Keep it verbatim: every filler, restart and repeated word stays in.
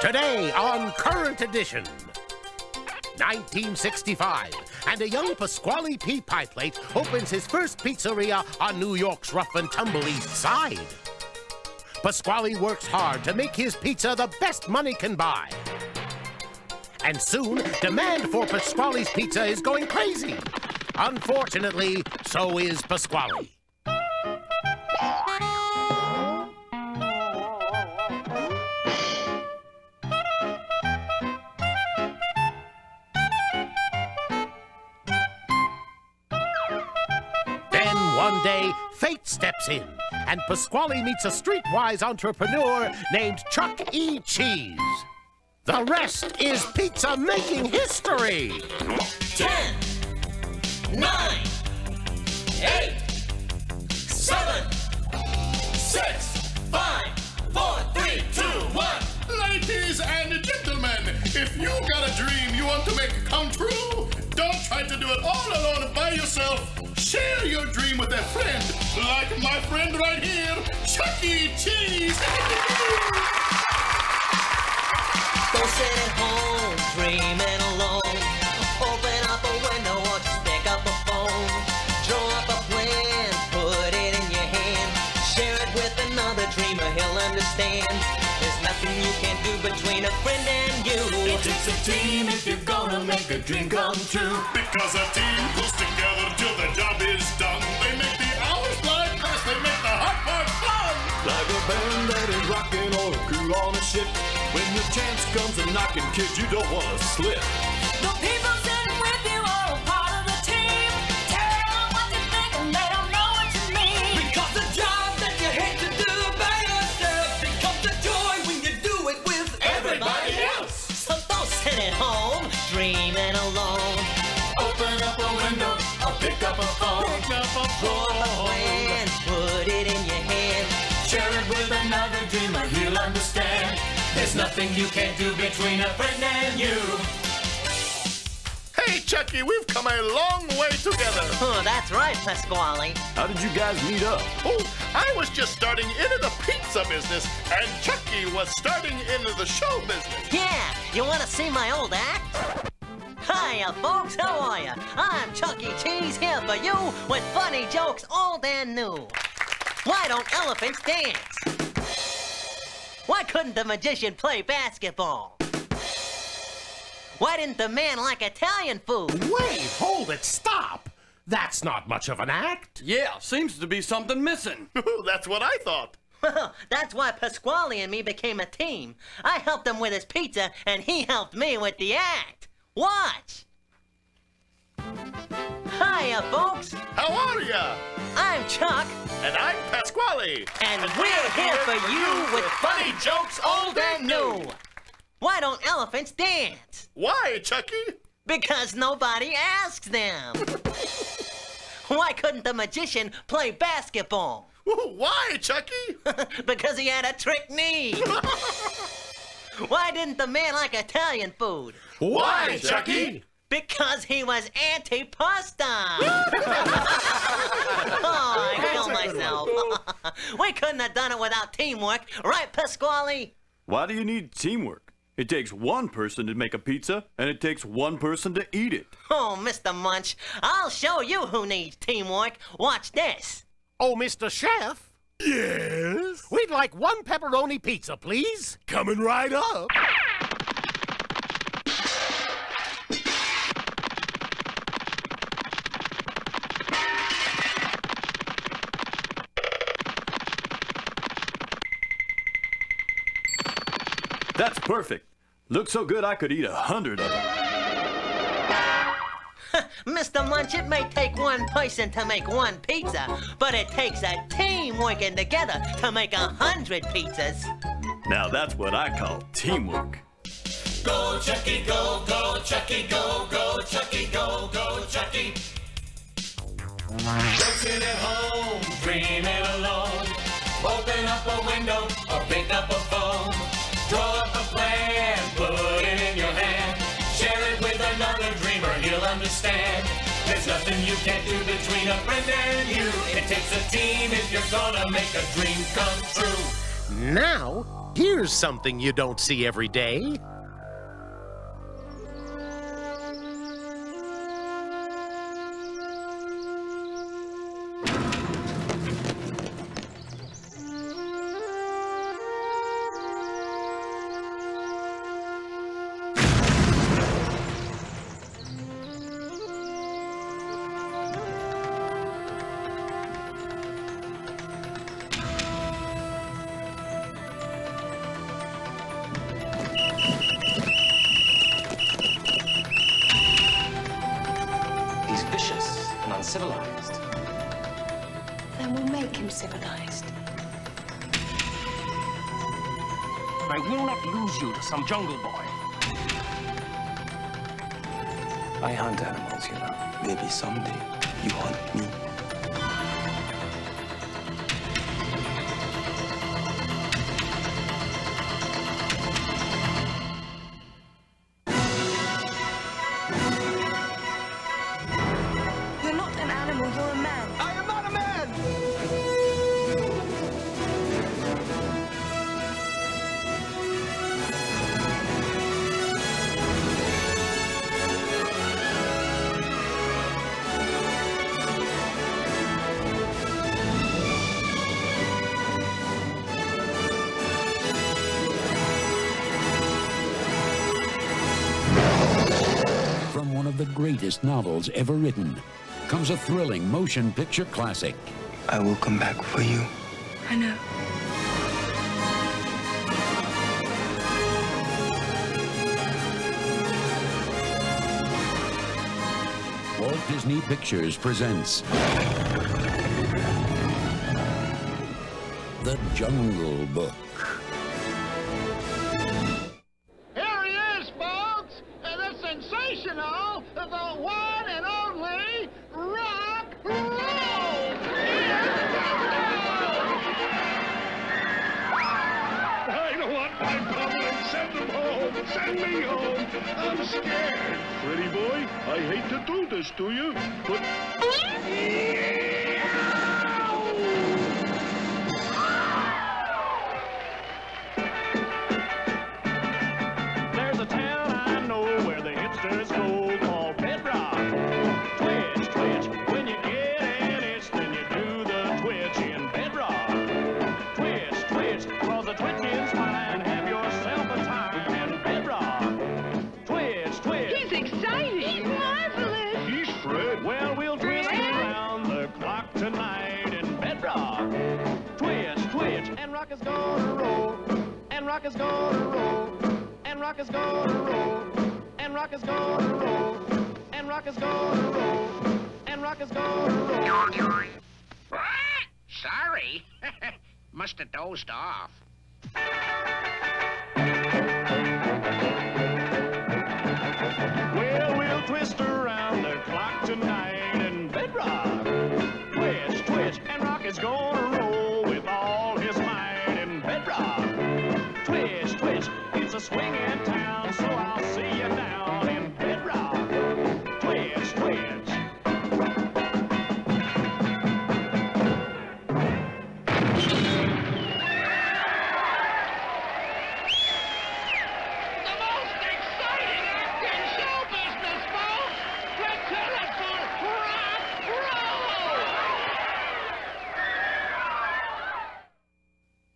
Today on Current Edition, nineteen sixty-five, and a young Pasquale P. Pieplate opens his first pizzeria on New York's rough and tumble East Side. Pasquale works hard to make his pizza the best money can buy. And soon, demand for Pasquale's pizza is going crazy. Unfortunately, so is Pasquale. One day, fate steps in, and Pasquale meets a streetwise entrepreneur named Chuck E. Cheese. The rest is pizza-making history! Ten, nine, eight, seven, six, five, four, three, two, one. Ladies and gentlemen, if you got a dream you want to make come true, don't try to do it all alone by yourself. Share your dream with a friend, like my friend right here, Chuck E. Cheese. Don't sit at home dreaming alone. Open up a window or just pick up a phone. Draw up a plan, put it in your hand. Share it with another dreamer, he'll understand. There's nothing you can't do between a friend and you. It takes a team if you're gonna make a dream come true. Because a team pulls together till the job is done. They make the hours fly fast, they make the hard part fun. Like a band that is rocking or a crew on a ship. When your chance comes a knocking, kid, you don't want to slip. The people sitting with you are a part of the team. Tell them what you think and they don't know what you mean. Because the job that you hate to do by yourself becomes a joy when you do it with everybody else. So don't sit at home dreaming alone. Open up a window or pick up a phone. Pick up a phone. Put it in your hand. Share it with another dreamer, he'll understand. There's nothing you can't do between a friend and you. Hey, Chucky, we've come a long way together. Oh, that's right, Pasquale. How did you guys meet up? Oh, I was just starting into the pizza business, and Chucky was starting into the show business. Yeah, you want to see my old act? Hiya, folks, how are ya? I'm Chuck E. Cheese here for you with funny jokes old and new. Why don't elephants dance? Why couldn't the magician play basketball? Why didn't the man like Italian food? Wait, hold it, stop! That's not much of an act. Yeah, seems to be something missing. That's what I thought. Well, that's why Pasquale and me became a team. I helped him with his pizza, and he helped me with the act. Watch! Hiya, folks! How are ya? I'm Chuck. And I'm Pasquale. And, and we're here for you with funny jokes old and new. Why don't elephants dance? Why, Chucky? Because nobody asks them. Why couldn't the magician play basketball? Why, Chucky? Because he had a trick knee. Why didn't the man like Italian food? Why, Chucky? Because he was anti-pasta. Oh, I killed myself. We couldn't have done it without teamwork, right, Pasquale? Why do you need teamwork? It takes one person to make a pizza, and it takes one person to eat it. Oh, Mister Munch, I'll show you who needs teamwork. Watch this. Oh, Mister Chef? Yes? We'd like one pepperoni pizza, please. Coming right up. That's perfect. Looks so good I could eat a hundred of them. Mister Munch, it may take one person to make one pizza, but it takes a team working together to make a hundred pizzas. Now that's what I call teamwork. Go, Chucky, go, go, Chucky, go, go, Chucky, go, go, Chucky. Don't sit at home dreaming alone. Open up a window or pick up a phone. Draw up a plan, put it in your hand. Share it with another dreamer, he'll understand. There's nothing you can't do between a friend and you. It takes a team if you're gonna make a dream come true. Now, here's something you don't see every day. He's vicious and uncivilized. Then we'll make him civilized. I will not lose you to some jungle boy. I hunt animals, you know. Maybe someday you hunt me. You're not an animal, you're a man. I am not a man! From one of the greatest novels ever written comes a thrilling motion picture classic. I will come back for you. I know. Walt Disney Pictures presents The Jungle Book. Here he is, folks! And the sensational, the one and only Rock Roll! I don't want my public. Send them home. Send me home. I'm scared. Pretty boy, I hate to do this to you, but... There's a town I know where the hipsters go called Bedrock. Twitch, twitch, when you get an itch, then you do the twitch in Bedrock. Twitch, twitch, cause the twitching's fine. Have yourself a time in Bedrock. Twitch, twitch. He's exciting. He's marvelous. He's Fred. Well, we'll twist around the clock tonight in Bedrock. Twitch, twitch, and rock is gonna roll. And rock is gonna roll. And rock is gonna roll. And rock is gonna roll. And rock is gonna roll. And rock is gonna roll. Sorry. Must have dozed off. Well, we'll twist around the clock tonight in Bedrock. Twitch, twitch, and rock is gonna